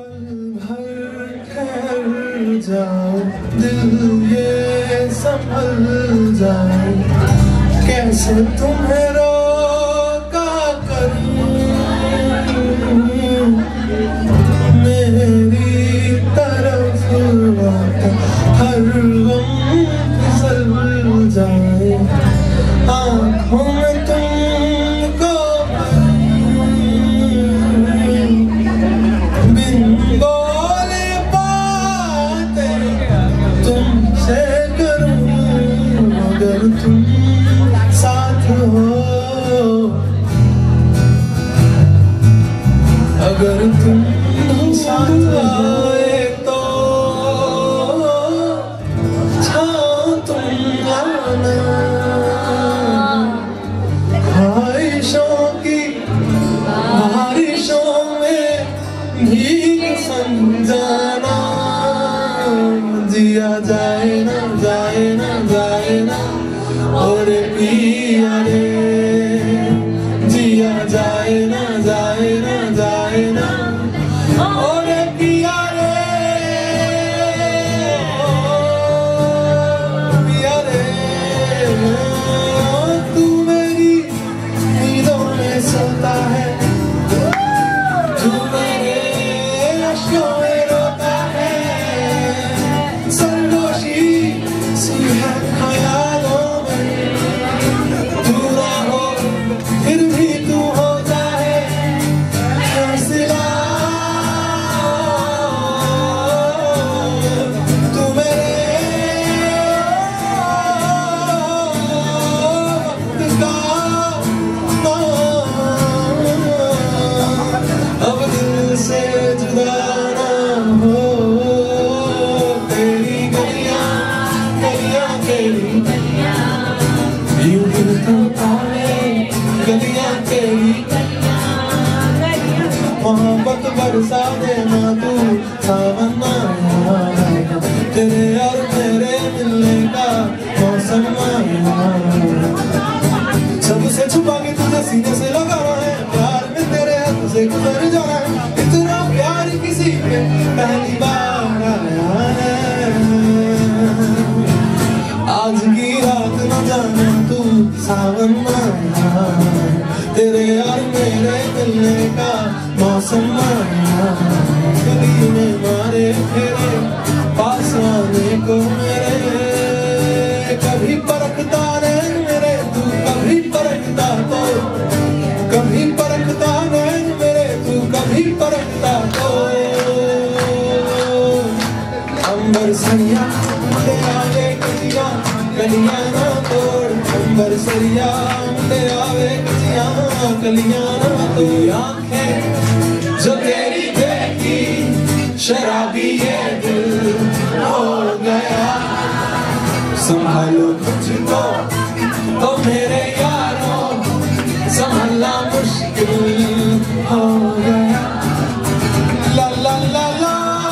भर ठहर जाओ, दिल ये संभल जाए, कैसे तुम्हें रोका करूं, मेरी तरफ आता हर गम फिसल जाए, आँखों में तुमको बिन बोले बातें तुमसे करूं, अगर तुम साथ हो, अगर तुम साथ आए तो छाओ तुम आना, ख्वाहिशों की बारिशों में भीग समझाना, जिया जाए ना जाए ना जाए ना और पिया रे, जिया जाए ना जाए ना जाए ना और पिया रे, पिया रे, तू मेरी नींदों में सोता है, तू मेरे अश्कों में रोता है, सरगोशी सी है ख्यालों में, तू ना हो फिर भी तू होता है फैसला, तू मेरे वक्त का अब दिल से जुदा ना हो, तेरी गलियां गलियां तेरी यूं दिल तो पाए, गलियां तेरी मोहब्बत बरसा देना तू सावन आया, तेरे और मेरे मिलने का मौसम आया, सबसे छुपा के तुझे सीने से लगाना है, प्यार में तेरे हाथ से गुजर जाना है, इतना प्यार किसी पे पहली बार आया है, आज की रात न जाने तू सावन आया, तेरे और मेरे मिलने का मौसम आया, गली में मारे फेरे पास आने को मेरे, कभी परखता नैन मेरे तू, कभी परखता तो, कभी परखता नैन मेरे तू, कभी परखता तो, अंबर सरिया मुझे आवे कचियां कलियां ना तोड़, अंबर सरिया मुझे आवे कचियां कलियां ना तोड़, आंखें जो तेरी देखी शराबी ये दिल हो गया, संभालो मुझको तो मेरे यारों, संभालना मुश्किल हो गया, ला ला ला ला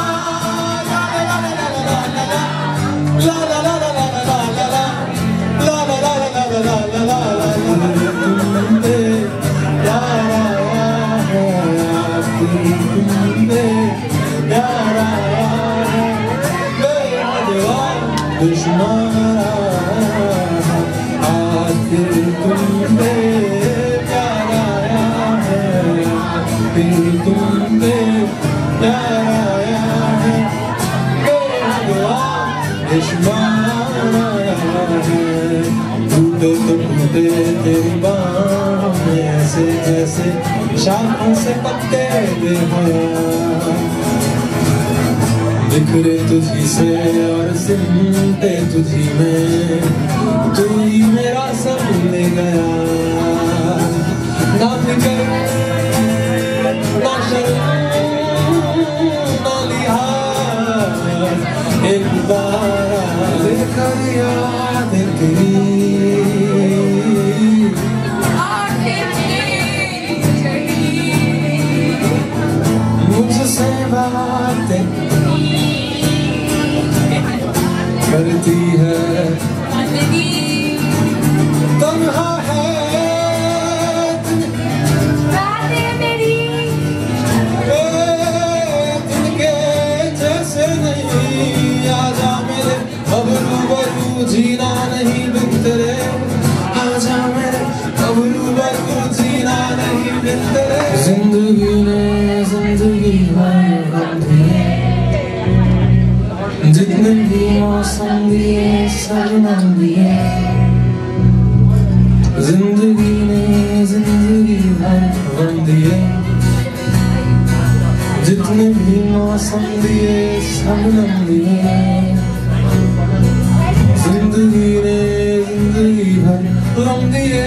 तेरी बाहों में ऐसे जैसे शाखों से पत्ते बिखरे तुझी से और सिमटे तुझी में, तू ही मेरा सब ले गया, ना फिकर ना शर्म ना लिहाज, एक बार लेकर याद तेरी मुझसे बातें करती है, तन्हा है बातें मेरी, जिंदगी भर गम दिए, जितने भी मौसम दिए सब नाम दिए, जिंदगी ने जिंदगी भर गम दिए, जितने भी मौसम दिए सब नाम दिए, जिंदगी ने जिंदगी भर गम दिए।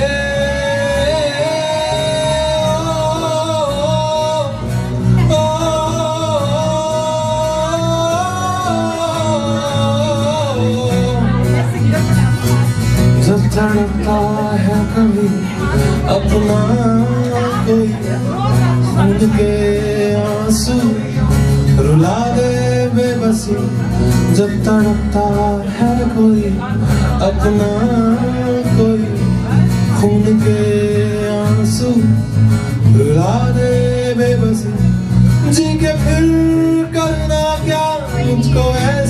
जब तड़पता है कभी अपना कोई, खून के आंसू रुला दे बेबसी। जब तड़पता है कोई अपना कोई, खून के आंसू रुला दे बेबसी। जी के फिर करना क्या मुझको है